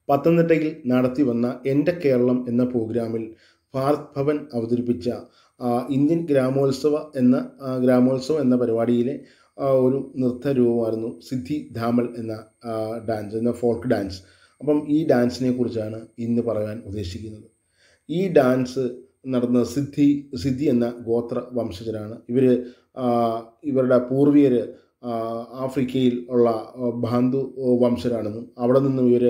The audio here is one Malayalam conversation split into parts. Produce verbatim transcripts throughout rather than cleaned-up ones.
പത്തനംതിട്ടയിൽ നടത്തി വന്ന എൻ്റെ കേരളം എന്ന പ്രോഗ്രാമിൽ ഭാരത് ഭവൻ അവതരിപ്പിച്ച ഇന്ത്യൻ ഗ്രാമോത്സവ എന്ന ഗ്രാമോത്സവം എന്ന പരിപാടിയിലെ ഒരു നൃത്തരൂപമായിരുന്നു സിദ്ധി ധാമൽ എന്ന ഡാൻസ് എന്ന ഫോൾക്ക് ഡാൻസ്. അപ്പം ഈ ഡാൻസിനെ കുറിച്ചാണ് ഇന്ന് പറയാൻ ഉദ്ദേശിക്കുന്നത്. ഈ ഡാൻസ് നടന്ന സിദ്ധി സിദ്ധി എന്ന ഗോത്ര വംശജരാണ്. ഇവർ ഇവരുടെ പൂർവികർ ആഫ്രിക്കയിൽ ഉള്ള ബാന്തു വംശരാണെന്നും അവിടെ നിന്നും ഇവർ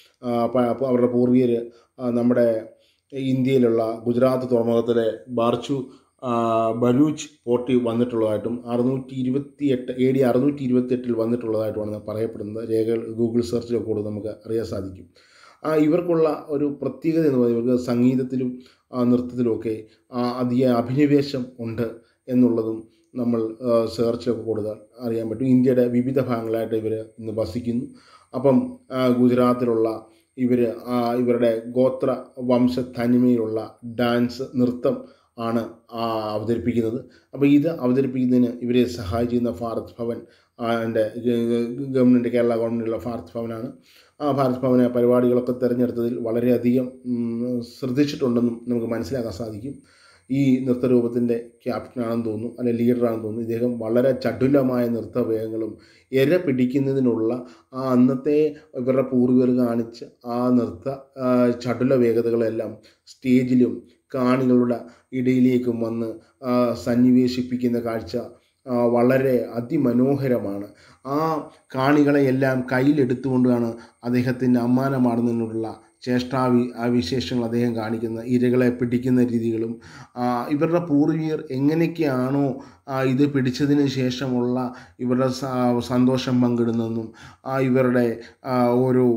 അവരുടെ പൂർവികർ നമ്മുടെ ഇന്ത്യയിലുള്ള ഗുജറാത്ത് തുറമുഖത്തിലെ ബാർച്ചു ബലൂച്ച് പോർട്ടിൽ വന്നിട്ടുള്ളതായിട്ടും അറുന്നൂറ്റി ഇരുപത്തി എട്ട് എ ഡി അറുന്നൂറ്റി ഇരുപത്തി എട്ടിൽ വന്നിട്ടുള്ളതായിട്ടുമാണ് പറയപ്പെടുന്നത്. രേഖകൾ ഗൂഗിൾ സെർച്ചിലൊക്കെ കൂടെ നമുക്ക് അറിയാൻ സാധിക്കും. ഇവർക്കുള്ള ഒരു പ്രത്യേകത എന്ന് പറയുന്നത് ഇവർക്ക് സംഗീതത്തിലും നൃത്തത്തിലുമൊക്കെ അധിക അഭിനിവേശം ഉണ്ട് എന്നുള്ളതും നമ്മൾ സെർച്ചിലൊക്കെ കൂടുതൽ അറിയാൻ പറ്റും. ഇന്ത്യയുടെ വിവിധ ഭാഗങ്ങളായിട്ട് ഇവർ ഇന്ന് വസിക്കുന്നു. അപ്പം ഗുജറാത്തിലുള്ള ഇവർ ഇവരുടെ ഗോത്ര വംശ തനിമയിലുള്ള ഡാൻസ് നൃത്തം ആണ് അവതരിപ്പിക്കുന്നത്. അപ്പോൾ ഇത് അവതരിപ്പിക്കുന്നതിന് ഇവരെ സഹായിച്ചിരുന്ന ഭാരത് ഭവൻ എൻ്റെ ഗവൺമെൻറ് കേരള ഗവൺമെൻറ്റുള്ള ഭാരത് ഭവനാണ്. ആ ഭാരത് ഭവന പരിപാടികളൊക്കെ തിരഞ്ഞെടുത്തതിൽ വളരെയധികം ശ്രദ്ധിച്ചിട്ടുണ്ടെന്നും നമുക്ക് മനസ്സിലാക്കാൻ സാധിക്കും. ഈ നൃത്തരൂപത്തിൻ്റെ ക്യാപ്റ്റനാണെന്ന് തോന്നുന്നു, അല്ലെ ലീഡറാണെന്ന് തോന്നുന്നു. ഇദ്ദേഹം വളരെ ചടുലമായ നൃത്തവേഗങ്ങളും എര പിടിക്കുന്നതിനുള്ള ആ അന്നത്തെ ഇവരുടെ പൂർവികർ കാണിച്ച ആ നൃത്ത ചടുല വേഗതകളെല്ലാം സ്റ്റേജിലും കാണികളുടെ ഇടയിലേക്കും വന്ന് സന്നിവേശിപ്പിക്കുന്ന കാഴ്ച വളരെ അതിമനോഹരമാണ്. ആ കാണികളെയെല്ലാം കയ്യിലെടുത്തുകൊണ്ടാണ് അദ്ദേഹത്തിൻ്റെ അമ്മാനമാടുന്നതിനുള്ള ചേഷ്ടാവി ആ വിശേഷങ്ങൾ അദ്ദേഹം കാണിക്കുന്ന ഇരകളെ പിടിക്കുന്ന രീതികളും ഇവരുടെ പൂർവികർ എങ്ങനെയൊക്കെയാണോ ഇത് പിടിച്ചതിന് ശേഷമുള്ള ഇവരുടെ സന്തോഷം പങ്കിടുന്നതെന്നും ഇവരുടെ ഓരോ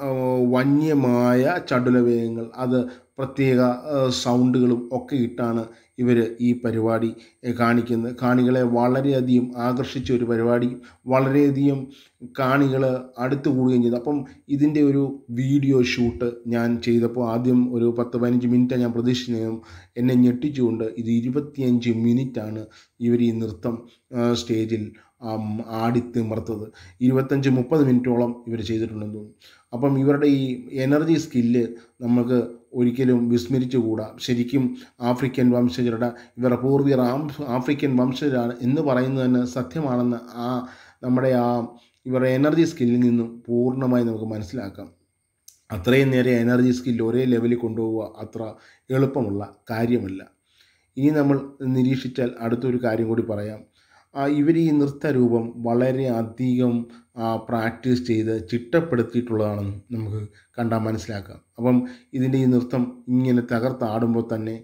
വന്യമായ ചടുലവേഗങ്ങൾ അത് പ്രത്യേക സൗണ്ടുകളും ഒക്കെ ഇട്ടാണ് ഇവർ ഈ പരിപാടി കാണിക്കുന്നത്. കാണികളെ വളരെയധികം ആകർഷിച്ച ഒരു പരിപാടി, വളരെയധികം കാണികൾ അടുത്ത് കൂടുകയും ചെയ്തു. അപ്പം ഇതിൻ്റെ ഒരു വീഡിയോ ഷൂട്ട് ഞാൻ ചെയ്തപ്പോൾ ആദ്യം ഒരു പത്ത് പതിനഞ്ച് മിനിറ്റ് ഞാൻ പ്രതീക്ഷിച്ചതും എന്നെ ഞെട്ടിച്ചുകൊണ്ട് ഇത് ഇരുപത്തിയഞ്ച് മിനിറ്റാണ് ഇവർ ഈ നൃത്തം സ്റ്റേജിൽ ആടിത്തിമർത്തത്. ഇരുപത്തഞ്ച് മുപ്പത് മിനിറ്റോളം ഇവർ ചെയ്തിട്ടുണ്ടെന്ന് തോന്നുന്നു. അപ്പം ഇവരുടെ ഈ എനർജി സ്കില്ല് നമുക്ക് ഒരിക്കലും വിസ്മരിച്ചുകൂടാ. ശരിക്കും ആഫ്രിക്കൻ വംശജരുടെ ഇവരുടെ പൂർവികർ ആഫ്രിക്കൻ വംശജരാണ് എന്ന് പറയുന്നത് തന്നെ സത്യമാണെന്ന് ആ നമ്മുടെ ആ ഇവരുടെ എനർജി സ്കില്ലിൽ നിന്നും പൂർണ്ണമായി നമുക്ക് മനസ്സിലാക്കാം. അത്രയും നേരെ എനർജി സ്കില്ല് ഒരേ ലെവലിൽ കൊണ്ടുപോവുക അത്ര എളുപ്പമുള്ള കാര്യമല്ല. ഇനി നമ്മൾ നിരീക്ഷിച്ചാൽ അടുത്തൊരു കാര്യം കൂടി പറയാം. ഇവർ ഈ നൃത്തരൂപം വളരെ അധികം പ്രാക്ടീസ് ചെയ്ത് ചിട്ടപ്പെടുത്തിയിട്ടുള്ളതാണെന്ന് നമുക്ക് കണ്ടാൽ മനസ്സിലാക്കാം. അപ്പം ഇതിൻ്റെ ഈ നൃത്തം ഇങ്ങനെ തകർത്താടുമ്പോൾ തന്നെ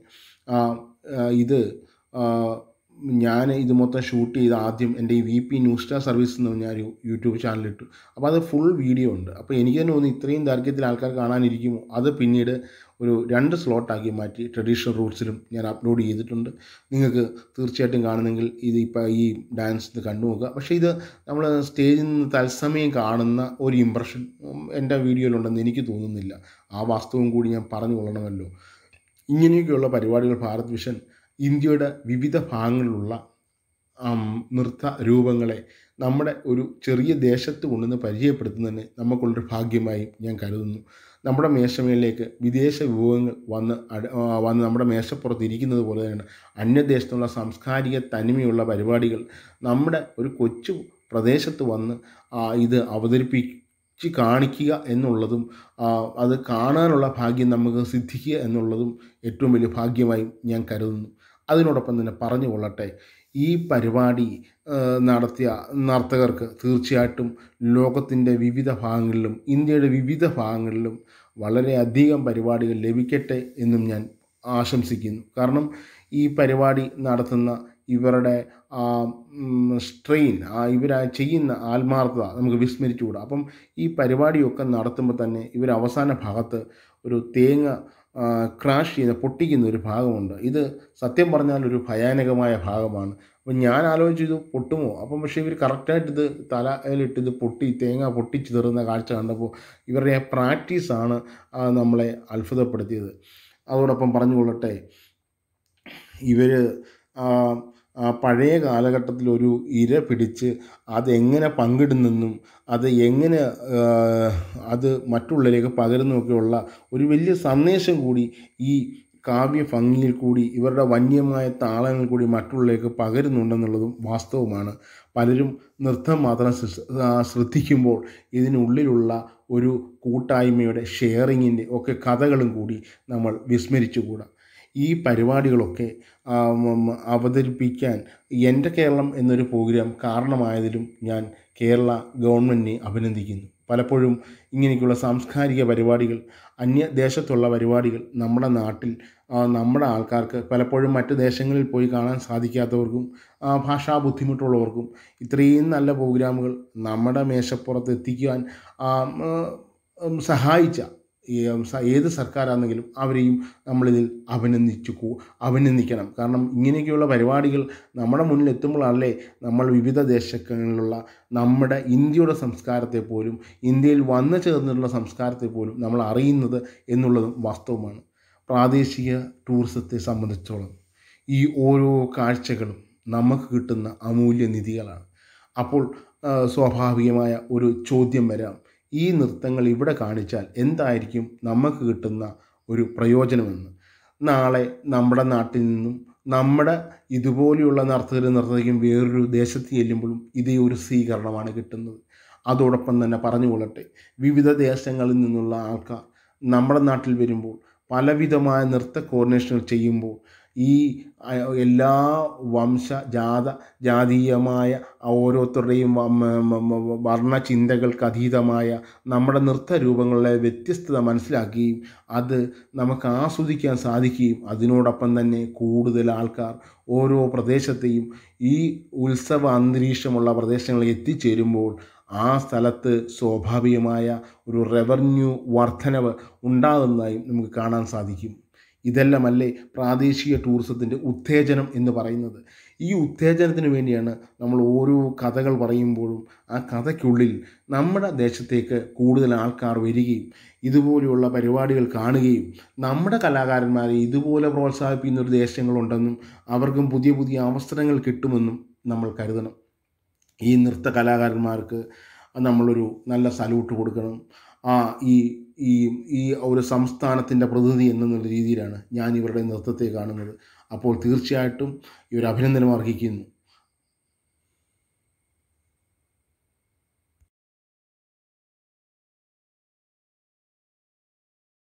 ഇത് ഞാൻ ഇത് മൊത്തം ഷൂട്ട് ചെയ്ത് ആദ്യം എൻ്റെ ഈ V P news star service എന്ന് പറഞ്ഞൊരു യൂട്യൂബ് ചാനലിട്ടു. അപ്പോൾ അത് ഫുൾ വീഡിയോ ഉണ്ട്. അപ്പോൾ എനിക്ക് തന്നെ തോന്നുന്നു ഇത്രയും ദൈർഘ്യത്തിൽ ആൾക്കാർ കാണാനിരിക്കുമോ. അത് പിന്നീട് ഒരു രണ്ട് സ്ലോട്ടാക്കി മാറ്റി ട്രഡീഷണൽ റൂട്ട്സിലും ഞാൻ അപ്ലോഡ് ചെയ്തിട്ടുണ്ട്. നിങ്ങൾക്ക് തീർച്ചയായിട്ടും കാണുന്നെങ്കിൽ ഇത് ഇപ്പോൾ ഈ ഡാൻസ് ഇത് കണ്ടു നോക്കുക. പക്ഷേ ഇത് നമ്മൾ സ്റ്റേജിൽ നിന്ന് തത്സമയം കാണുന്ന ഒരു ഇമ്പ്രഷൻ എൻ്റെ വീഡിയോയിലുണ്ടെന്ന് എനിക്ക് തോന്നുന്നില്ല. ആ വാസ്തവം കൂടി ഞാൻ പറഞ്ഞു കൊള്ളണമല്ലോ. ഇങ്ങനെയൊക്കെയുള്ള പരിപാടികൾ ഭാരത് വിഷൻ ഇന്ത്യയുടെ വിവിധ ഭാഗങ്ങളിലുള്ള നൃത്ത രൂപങ്ങളെ നമ്മുടെ ഒരു ചെറിയ ദേശത്ത് കൊണ്ടുവന്ന് പരിചയപ്പെടുത്തുന്നതിന് നമുക്കുള്ളൊരു ഭാഗ്യമായി ഞാൻ കരുതുന്നു. നമ്മുടെ മേശമേലിലേക്ക് വിദേശ വിഭവങ്ങൾ വന്ന് വന്ന് നമ്മുടെ മേശപ്പുറത്ത് ഇരിക്കുന്നത് പോലെ തന്നെ അന്യദേശത്തുള്ള സാംസ്കാരിക തനിമയുള്ള പരിപാടികൾ നമ്മുടെ ഒരു കൊച്ചു പ്രദേശത്ത് വന്ന് ഇത് അവതരിപ്പിച്ച് കാണിക്കുക എന്നുള്ളതും അത് കാണാനുള്ള ഭാഗ്യം നമുക്ക് സിദ്ധിക്കുക എന്നുള്ളതും ഏറ്റവും വലിയ ഭാഗ്യമായി ഞാൻ കരുതുന്നു. അതിനോടൊപ്പം തന്നെ പറഞ്ഞു കൊള്ളട്ടെ, ഈ പരിപാടി നടത്തിയ നർത്തകർക്ക് തീർച്ചയായിട്ടും ലോകത്തിൻ്റെ വിവിധ ഭാഗങ്ങളിലും ഇന്ത്യയുടെ വിവിധ ഭാഗങ്ങളിലും വളരെയധികം പരിപാടികൾ ലഭിക്കട്ടെ എന്നും ഞാൻ ആശംസിക്കുന്നു. കാരണം ഈ പരിപാടി നടത്തുന്ന ഇവരുടെ സ്ട്രെയിൻ ഇവർ ചെയ്യുന്ന ആത്മാർത്ഥത നമുക്ക് വിസ്മരിച്ചുകൂടാ. അപ്പം ഈ പരിപാടിയൊക്കെ നടത്തുമ്പോൾ തന്നെ ഇവർ അവസാന ഭാഗത്ത് ഒരു തേങ്ങ ക്രാഷ് ചെയ്യുന്ന പൊട്ടിക്കുന്ന ഒരു ഭാഗമുണ്ട്. ഇത് സത്യം പറഞ്ഞാൽ ഒരു ഭയാനകമായ ഭാഗമാണ്. അപ്പം ഞാൻ ആലോചിച്ചു ഇത് പൊട്ടുമോ. അപ്പം പക്ഷേ ഇവർ കറക്റ്റായിട്ട് ഇത് തലയിലിട്ട് ഇത് പൊട്ടി തേങ്ങ പൊട്ടിച്ച് തെറുന്ന കാഴ്ച കണ്ടപ്പോൾ ഇവരുടെ പ്രാക്ടീസാണ് നമ്മളെ അത്ഭുതപ്പെടുത്തിയത്. അതോടൊപ്പം പറഞ്ഞുകൊള്ളട്ടെ, ഇവർ പഴയ കാലഘട്ടത്തിലൊരു ഇര പിടിച്ച് അതെങ്ങനെ പങ്കിടുന്നെന്നും അത് എങ്ങനെ അത് മറ്റുള്ളവരിലേക്ക് പകരുന്നൊക്കെയുള്ള ഒരു വലിയ സന്ദേശം കൂടി ഈ കാവ്യ ഭംഗിയിൽ കൂടി ഇവരുടെ വന്യമായ താളങ്ങൾ കൂടി മറ്റുള്ളവരിലേക്ക് പകരുന്നുണ്ടെന്നുള്ളതും വാസ്തവമാണ്. പലരും നൃത്തം മാത്രം ശ്രദ്ധിക്കുമ്പോൾ ഇതിനുള്ളിലുള്ള ഒരു കൂട്ടായ്മയുടെ ഷെയറിങ്ങിൻ്റെ ഒക്കെ കഥകളും കൂടി നമ്മൾ വിസ്മരിച്ചുകൂടാ. ഈ പരിപാടികളൊക്കെ അവതരിപ്പിക്കാൻ എൻ്റെ കേരളം എന്നൊരു പ്രോഗ്രാം കാരണമായതിലും ഞാൻ കേരള ഗവൺമെൻറ്റിനെ അഭിനന്ദിക്കുന്നു. പലപ്പോഴും ഇങ്ങനെയൊക്കെയുള്ള സാംസ്കാരിക പരിപാടികൾ, അന്യദേശത്തുള്ള പരിപാടികൾ നമ്മുടെ നാട്ടിൽ നമ്മുടെ ആൾക്കാർക്ക് പലപ്പോഴും മറ്റ് ദേശങ്ങളിൽ പോയി കാണാൻ സാധിക്കാത്തവർക്കും ഭാഷാ ബുദ്ധിമുട്ടുള്ളവർക്കും ഇത്രയും നല്ല പ്രോഗ്രാമുകൾ നമ്മുടെ മേശപ്പുറത്ത് എത്തിക്കുവാൻ സഹായിച്ച ഏത് സർക്കാരാണെങ്കിലും അവരെയും നമ്മളിതിൽ അഭിനന്ദിച്ചു അഭിനന്ദിക്കണം. കാരണം ഇങ്ങനെയൊക്കെയുള്ള പരിപാടികൾ നമ്മുടെ മുന്നിൽ എത്തുമ്പോഴല്ലേ നമ്മൾ വിവിധ ദേശങ്ങളിലുള്ള നമ്മുടെ ഇന്ത്യയുടെ സംസ്കാരത്തെ പോലും, ഇന്ത്യയിൽ വന്നു ചേർന്നിട്ടുള്ള സംസ്കാരത്തെ പോലും നമ്മൾ അറിയുന്നത് എന്നുള്ളതും വാസ്തവമാണ്. പ്രാദേശിക ടൂറിസത്തെ സംബന്ധിച്ചോളം ഈ ഓരോ കാഴ്ചകളും നമുക്ക് കിട്ടുന്ന അമൂല്യ നിധികളാണ്. അപ്പോൾ സ്വാഭാവികമായ ഒരു ചോദ്യം വരാം, ഈ നൃത്തങ്ങൾ ഇവിടെ കാണിച്ചാൽ എന്തായിരിക്കും നമുക്ക് കിട്ടുന്ന ഒരു പ്രയോജനമെന്ന്. നാളെ നമ്മുടെ നാട്ടിൽ നിന്നും നമ്മുടെ ഇതുപോലെയുള്ള നർത്തകരും നർത്തകിയും വേറൊരു ദേശത്ത് ചെല്ലുമ്പോഴും ഇതേ ഒരു സ്വീകരണമാണ് കിട്ടുന്നത്. അതോടൊപ്പം തന്നെ പറഞ്ഞുകൊള്ളട്ടെ, വിവിധ ദേശങ്ങളിൽ നിന്നുള്ള ആൾക്കാർ നമ്മുടെ നാട്ടിൽ വരുമ്പോൾ പലവിധമായ നൃത്ത കോർഡിനേഷനുകൾ ചെയ്യുമ്പോൾ ഈ എല്ലാ വംശ ജാത ജാതീയമായ ഓരോരുത്തരുടെയും വർണ്ണചിന്തകൾക്ക് അതീതമായ നമ്മുടെ നൃത്തരൂപങ്ങളുടെ വ്യത്യസ്തത മനസ്സിലാക്കുകയും അത് നമുക്ക് ആസ്വദിക്കാൻ സാധിക്കുകയും അതിനോടൊപ്പം തന്നെ കൂടുതൽ ആൾക്കാർ ഓരോ പ്രദേശത്തെയും ഈ ഉത്സവ അന്തരീക്ഷമുള്ള പ്രദേശങ്ങളിൽ എത്തിച്ചേരുമ്പോൾ ആ സ്ഥലത്ത് സ്വാഭാവികമായ ഒരു റവന്യൂ വർധനവ് ഉണ്ടാകുന്നതായും നമുക്ക് കാണാൻ സാധിക്കും. ഇതെല്ലാമല്ലേ പ്രാദേശിക ടൂറിസത്തിൻ്റെ ഉത്തേജനം എന്ന് പറയുന്നത്. ഈ ഉത്തേജനത്തിന് വേണ്ടിയാണ് നമ്മൾ ഓരോ കഥകൾ പറയുമ്പോഴും ആ കഥയ്ക്കുള്ളിൽ നമ്മുടെ ദേശത്തേക്ക് കൂടുതൽ ആൾക്കാർ വരികയും ഇതുപോലെയുള്ള പരിപാടികൾ കാണുകയും നമ്മുടെ കലാകാരന്മാരെ ഇതുപോലെ പ്രോത്സാഹിപ്പിക്കുന്ന ദേശങ്ങളുണ്ടെന്നും അവർക്കും പുതിയ പുതിയ അവസരങ്ങൾ കിട്ടുമെന്നും നമ്മൾ കരുതണം. ഈ നൃത്ത കലാകാരന്മാർക്ക് നമ്മളൊരു നല്ല സല്യൂട്ട് കൊടുക്കണം. ആ ഈ ഈ ഈ ഒരു സംസ്ഥാനത്തിൻ്റെ പ്രതിനിധി എന്നുള്ള രീതിയിലാണ് ഞാൻ ഇവരുടെ നൃത്തത്തെ കാണുന്നത്. അപ്പോൾ തീർച്ചയായിട്ടും ഇവർ അഭിനന്ദനം അർഹിക്കുന്നു.